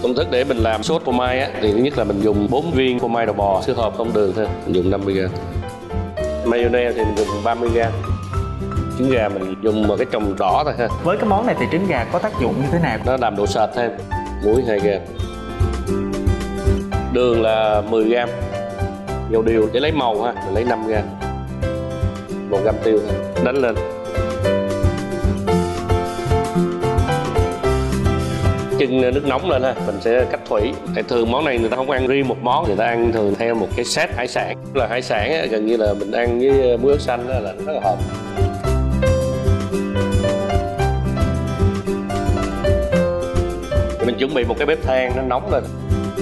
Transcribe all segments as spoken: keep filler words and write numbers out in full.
Công thức để mình làm sốt phô mai á thì thứ nhất là mình dùng bốn viên phô mai đầu bò sữa hộp không đường thôi, mình dùng năm mươi gam. Mayonnaise thì mình dùng ba mươi gam. Trứng gà mình dùng một cái trồng đỏ thôi ha. Với cái món này thì trứng gà có tác dụng như thế nào? Nó làm độ sệt thêm. Muối hai gam. Đường là mười gam. Dầu điều để lấy màu ha, mình lấy năm gam. một gam tiêu thôi. Đánh lên. Chưng nước nóng lên ha, mình sẽ cách thủy. Tại thường món này người ta không ăn riêng một món, người ta ăn thường theo một cái set hải sản. Là hải sản á, gần như là mình ăn với muối ớt xanh á, là nó rất là hợp. Mình chuẩn bị một cái bếp than nó nóng lên.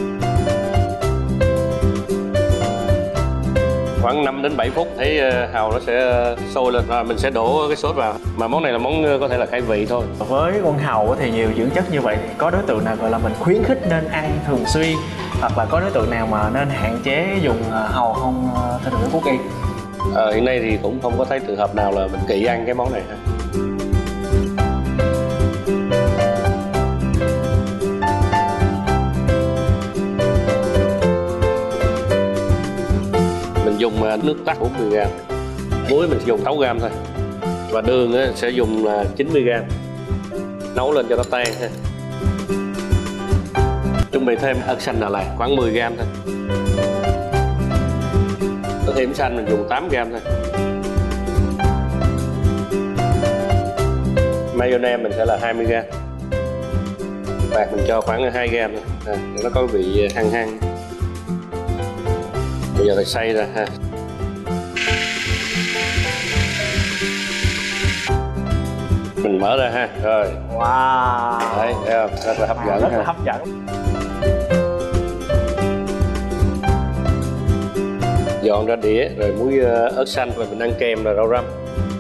Khoảng năm đến bảy phút thấy hàu nó sẽ sôi lên rồi mình sẽ đổ cái sốt vào. Mà món này là món có thể là khai vị thôi. Với con hàu thì nhiều dưỡng chất như vậy thì có đối tượng nào gọi là mình khuyến khích nên ăn thường xuyên, hoặc là có đối tượng nào mà nên hạn chế dùng hàu không, thưa đồng chí Quốc Y? Ờ, hiện nay thì cũng không có thấy trường hợp nào là mình kỵ ăn cái món này ha. Dùng nước tắc bốn mươi gam, muối mình dùng sáu gam thôi, và đường sẽ dùng chín mươi gam. Nấu lên cho nó tan ha. Chuẩn bị thêm ớt xanh Đà Lạt khoảng mười gam thôi. Có thêm xanh mình dùng tám gam thôi. Mayonnaise mình sẽ là hai mươi gam. Bạc mình cho khoảng hai gam thôi, à, nó có vị hăng hăng. Bây giờ là xay ra ha. Mình mở ra ha. Rồi. Wow. Đấy, thấy không? Rất là hấp dẫn. Rất ha. là hấp dẫn. Dọn ra đĩa rồi muối ớt xanh rồi mình ăn kèm là rau răm.